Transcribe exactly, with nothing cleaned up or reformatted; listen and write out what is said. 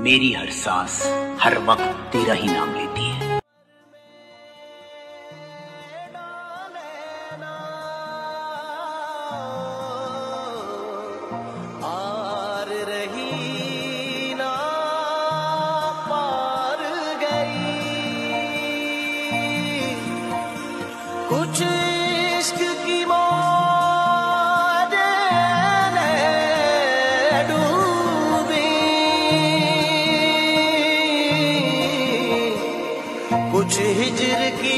मेरी हर सांस हर वक्त तेरा ही नाम लेती है। आर रही ना पार गई, कुछ इश्क की मौज ने डूबी, कुछ हिजर की